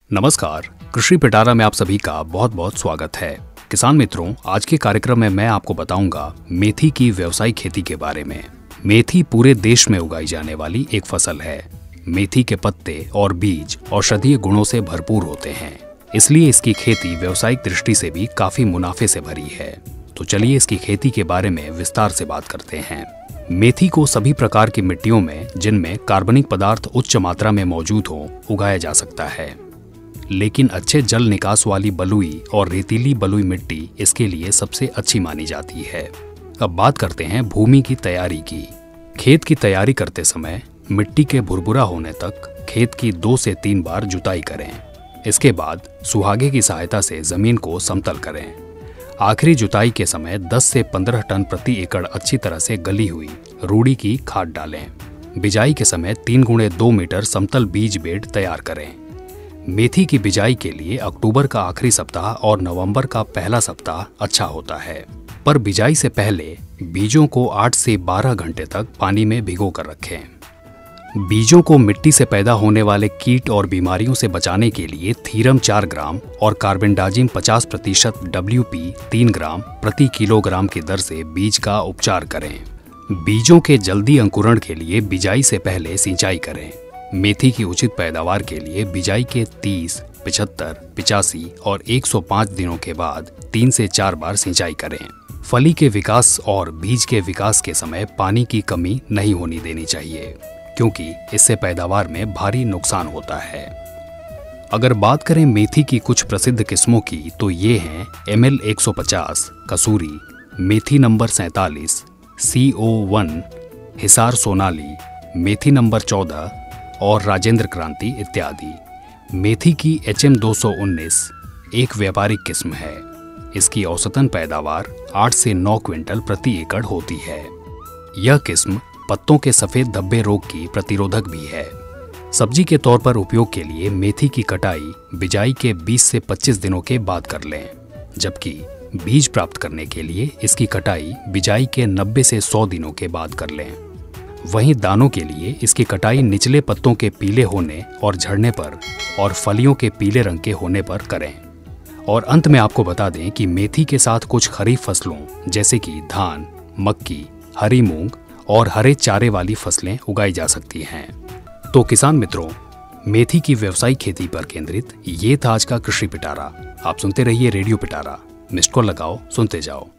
नमस्कार, कृषि पिटारा में आप सभी का बहुत बहुत स्वागत है। किसान मित्रों, आज के कार्यक्रम में मैं आपको बताऊंगा मेथी की व्यावसायिक खेती के बारे में। मेथी पूरे देश में उगाई जाने वाली एक फसल है। मेथी के पत्ते और बीज औषधीय गुणों से भरपूर होते हैं, इसलिए इसकी खेती व्यावसायिक दृष्टि से भी काफी मुनाफे से भरी है। तो चलिए इसकी खेती के बारे में विस्तार से बात करते हैं। मेथी को सभी प्रकार की मिट्टियों में, जिनमें कार्बनिक पदार्थ उच्च मात्रा में मौजूद हो, उगाया जा सकता है, लेकिन अच्छे जल निकास वाली बलुई और रेतीली बलुई मिट्टी इसके लिए सबसे अच्छी मानी जाती है। अब बात करते हैं भूमि की तैयारी की। खेत की तैयारी करते समय मिट्टी के भुरभुरा होने तक खेत की 2 से 3 बार जुताई करें। इसके बाद सुहागे की सहायता से जमीन को समतल करें। आखिरी जुताई के समय 10 से 15 टन प्रति एकड़ अच्छी तरह से गली हुई रूढ़ी की खाद डालें। बिजाई के समय 3x2 मीटर समतल बीज बेड तैयार करें। मेथी की बिजाई के लिए अक्टूबर का आखिरी सप्ताह और नवंबर का पहला सप्ताह अच्छा होता है, पर बिजाई से पहले बीजों को 8 से 12 घंटे तक पानी में भिगो कर रखें। बीजों को मिट्टी से पैदा होने वाले कीट और बीमारियों से बचाने के लिए थीरम 4 ग्राम और कार्बेंडाजिम 50% WP 3 ग्राम प्रति किलोग्राम की दर से बीज का उपचार करें। बीजों के जल्दी अंकुरण के लिए बिजाई से पहले सिंचाई करें। मेथी की उचित पैदावार के लिए बिजाई के 30, 75, 85 और 105 दिनों के बाद 3 से 4 बार सिंचाई करें। फली के विकास और बीज के विकास के समय पानी की कमी नहीं होनी देनी चाहिए, क्योंकि इससे पैदावार में भारी नुकसान होता है। अगर बात करें मेथी की कुछ प्रसिद्ध किस्मों की, तो ये हैं ML 150, कसूरी, मेथी नंबर 47, CO1, हिसार सोनाली, मेथी नंबर 14 और राजेंद्र क्रांति इत्यादि। मेथी की HM 219 एक व्यापारिक किस्म है। इसकी औसतन पैदावार 8 से 9 क्विंटल प्रति एकड़ होती है। यह किस्म पत्तों के सफेद धब्बे रोग की प्रतिरोधक भी है। सब्जी के तौर पर उपयोग के लिए मेथी की कटाई बिजाई के 20 से 25 दिनों के बाद कर लें, जबकि बीज प्राप्त करने के लिए इसकी कटाई बिजाई के 90 से 100 दिनों के बाद कर लें। वहीं दानों के लिए इसकी कटाई निचले पत्तों के पीले होने और झड़ने पर और फलियों के पीले रंग के होने पर करें। और अंत में आपको बता दें कि मेथी के साथ कुछ खरीफ फसलों जैसे कि धान, मक्की, हरी मूंग और हरे चारे वाली फसलें उगाई जा सकती हैं। तो किसान मित्रों, मेथी की व्यावसायिक खेती पर केंद्रित ये था आज का कृषि पिटारा। आप सुनते रहिए रेडियो पिटारा। मिस्ड कॉल लगाओ, सुनते जाओ।